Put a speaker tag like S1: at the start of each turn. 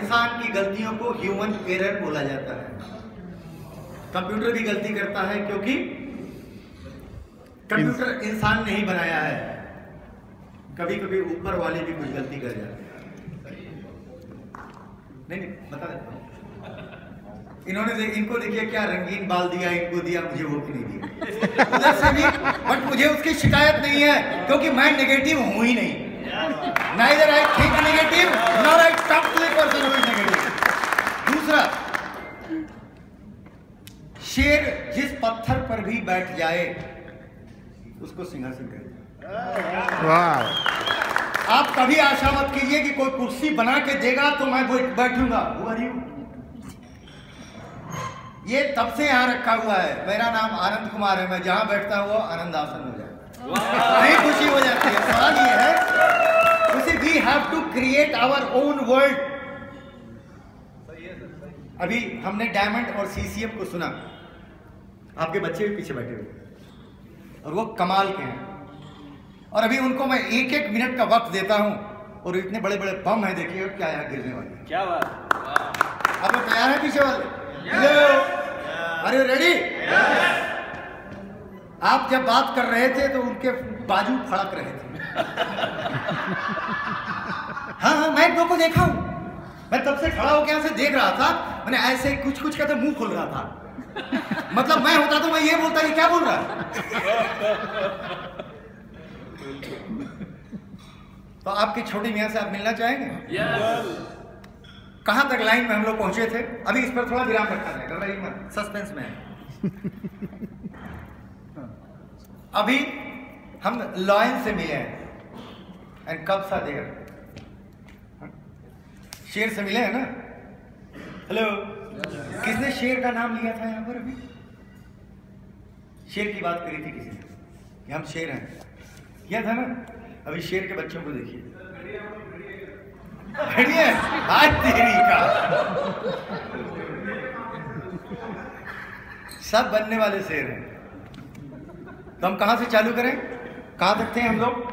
S1: इंसान की गलतियों को ह्यूमन एरर बोला जाता है। कंप्यूटर भी गलती करता है क्योंकि कंप्यूटर इंसान नहीं बनाया है। कभी कभी ऊपर वाले भी कुछ गलती कर जाते हैं। नहीं बता देता हूं। इनको देखिए क्या रंगीन बाल दिया, इनको दिया, मुझे वो भी नहीं दिया उधर से भी। बट मुझे उसकी शिकायत नहीं है क्योंकि मैं नेगेटिव हूं ही नहीं। Neither I think negative nor I talk to the person who is negative। दूसरा, शेर जिस पत्थर पर भी बैठ जाए उसको सिंहासन कहते हैं। वाह। आप कभी आशा मत कीजिए कि कोई कुर्सी बना के देगा तो मैं बैठूंगा। ये तब से यहाँ रखा हुआ है। मेरा नाम आनंद कुमार है। मैं जहां बैठता हूँ वो आनंद आसन हो जाता है, नहीं खुशी हो जाती है। सवाल ये है, उसे we have to create our own world. अभी हमने डायमंड और सीसीएम को सुना, आपके बच्चे भी पीछे बैठे हुए और वो कमाल के हैं। और अभी उनको मैं एक एक मिनट का वक्त देता हूं और इतने बड़े बड़े बम है, देखिए क्या यहाँ गिरने वाले। क्या बात। आप लोग तैयार हैं पीछे वाले? अरे रेडी? आप जब बात कर रहे थे तो उनके बाजू फड़क रहे थे। हाँ, मैं इन को देखा हूं। मैं तब से खड़ा होकर ऐसे देख रहा था। मैंने ऐसे कुछ कुछ कहते मुंह खोल रहा था। मतलब मैं होता तो मैं ये बोलता कि क्या बोल रहा है। तो आपकी छोटी मियां से आप मिलना चाहेंगे? कहां तक लाइन में हम लोग पहुंचे थे? अभी इस पर थोड़ा विराम रखा जाए, घबराइए मत, सस्पेंस में है। अभी हम लॉयन से मिले हैं। एंड कब सा देर शेर से मिले हैं ना? हेलो, किसने शेर का नाम लिया था यहाँ पर? अभी शेर की बात करी थी किसी ने, हम शेर हैं, किया था ना? अभी शेर के बच्चों को देखिए, आज तेरी का सब बनने वाले शेर हैं। तो हम कहां से चालू करें? कहां तक थे हम लोग?